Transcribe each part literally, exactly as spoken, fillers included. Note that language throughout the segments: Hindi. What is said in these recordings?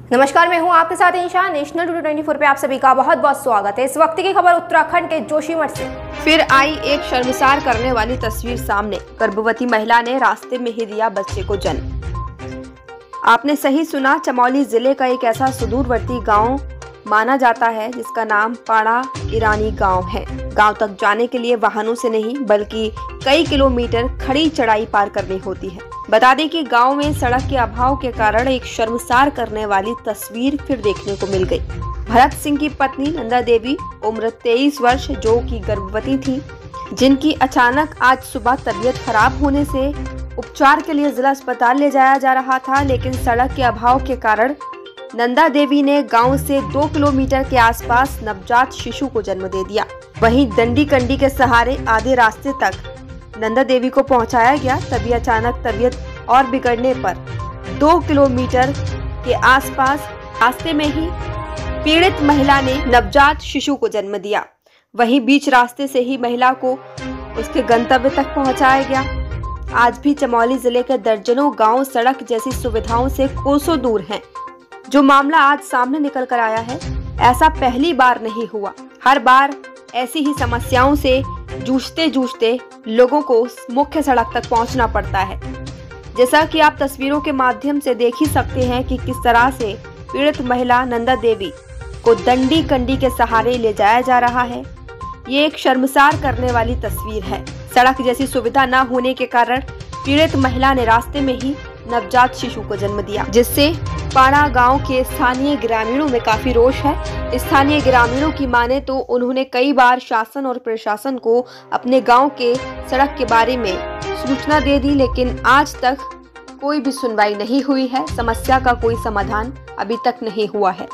नमस्कार, मैं हूं आपके साथ ईशा। नेशनल टुडे चौबीस पे आप सभी का बहुत बहुत स्वागत है। इस वक्त की खबर उत्तराखंड के जोशीमठ से। फिर आई एक शर्मसार करने वाली तस्वीर सामने। गर्भवती महिला ने रास्ते में ही दिया बच्चे को जन्म। आपने सही सुना, चमोली जिले का एक ऐसा सुदूरवर्ती गांव माना जाता है जिसका नाम पाड़ा ईरानी गांव है। गांव तक जाने के लिए वाहनों से नहीं बल्कि कई किलोमीटर खड़ी चढ़ाई पार करनी होती है। बता दें कि गांव में सड़क के अभाव के कारण एक शर्मसार करने वाली तस्वीर फिर देखने को मिल गई। भरत सिंह की पत्नी नंदा देवी, उम्र तेईस वर्ष, जो कि गर्भवती थी, जिनकी अचानक आज सुबह तबीयत खराब होने से उपचार के लिए जिला अस्पताल ले जाया जा रहा था, लेकिन सड़क के अभाव के कारण नंदा देवी ने गांव से दो किलोमीटर के आसपास नवजात शिशु को जन्म दे दिया। वहीं डंडी कंडी के सहारे आधे रास्ते तक नंदा देवी को पहुंचाया गया, तभी अचानक तबीयत और बिगड़ने पर दो किलोमीटर के आसपास रास्ते में ही पीड़ित महिला ने नवजात शिशु को जन्म दिया। वहीं बीच रास्ते से ही महिला को उसके गंतव्य तक पहुंचाया गया। आज भी चमोली जिले के दर्जनों गांव सड़क जैसी सुविधाओं से कोसों दूर हैं। जो मामला आज सामने निकल कर आया है, ऐसा पहली बार नहीं हुआ। हर बार ऐसी ही समस्याओं से जूझते जूझते लोगों को मुख्य सड़क तक पहुंचना पड़ता है। जैसा कि आप तस्वीरों के माध्यम से देख ही सकते हैं कि किस तरह से पीड़ित महिला नंदा देवी को डंडी कंडी के सहारे ले जाया जा रहा है। ये एक शर्मसार करने वाली तस्वीर है। सड़क जैसी सुविधा न होने के कारण पीड़ित महिला ने रास्ते में ही नवजात शिशु को जन्म दिया, जिससे पाड़ा गांव के स्थानीय ग्रामीणों में काफी रोष है। स्थानीय ग्रामीणों की माने तो उन्होंने कई बार शासन और प्रशासन को अपने गांव के सड़क के बारे में सूचना दे दी, लेकिन आज तक कोई भी सुनवाई नहीं हुई है। समस्या का कोई समाधान अभी तक नहीं हुआ है।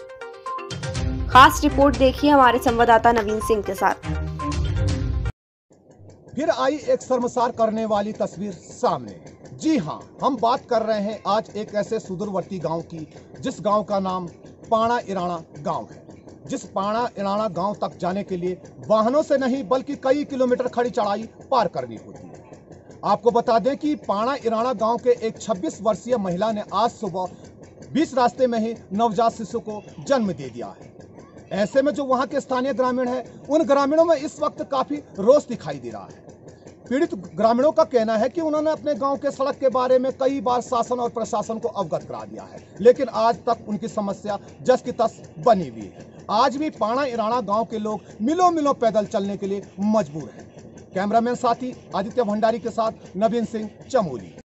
खास रिपोर्ट देखिए हमारे संवाददाता नवीन सिंह के साथ। फिर आई एक शर्मसार करने वाली तस्वीर सामने। जी हां, हम बात कर रहे हैं आज एक ऐसे सुदूरवर्ती गांव की, जिस गांव का नाम पाड़ा ईराना गांव है। जिस पाड़ा ईराना गांव तक जाने के लिए वाहनों से नहीं बल्कि कई किलोमीटर खड़ी चढ़ाई पार करनी होती है। आपको बता दें कि पाड़ा ईराना गांव के एक छब्बीस वर्षीय महिला ने आज सुबह बीच रास्ते में ही नवजात शिशु को जन्म दे दिया है। ऐसे में जो वहां के स्थानीय ग्रामीण है, उन ग्रामीणों में इस वक्त काफी रोष दिखाई दे रहा है। पीड़ित ग्रामीणों का कहना है कि उन्होंने अपने गांव के सड़क के बारे में कई बार शासन और प्रशासन को अवगत करा दिया है, लेकिन आज तक उनकी समस्या जस की तस बनी हुई है। आज भी पाड़ा ईराना गांव के लोग मिलों मिलों पैदल चलने के लिए मजबूर हैं। कैमरामैन साथी आदित्य भंडारी के साथ नवीन सिंह, चमोली।